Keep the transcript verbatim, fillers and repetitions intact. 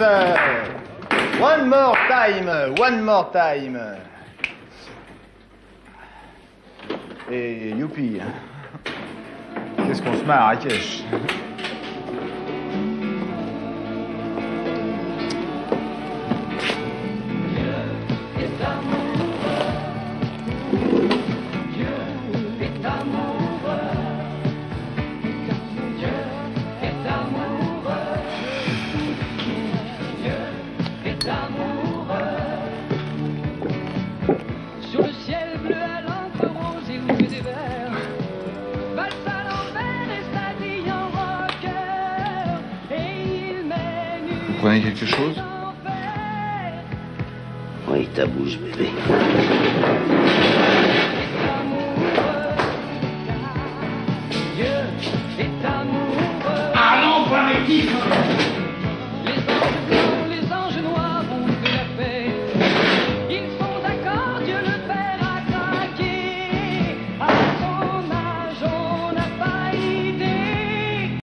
One more time, one more time. Et youpi. Qu'est-ce qu'on se met à Marrakech. Vous prenez quelque chose? Oui, ta bouche, bébé.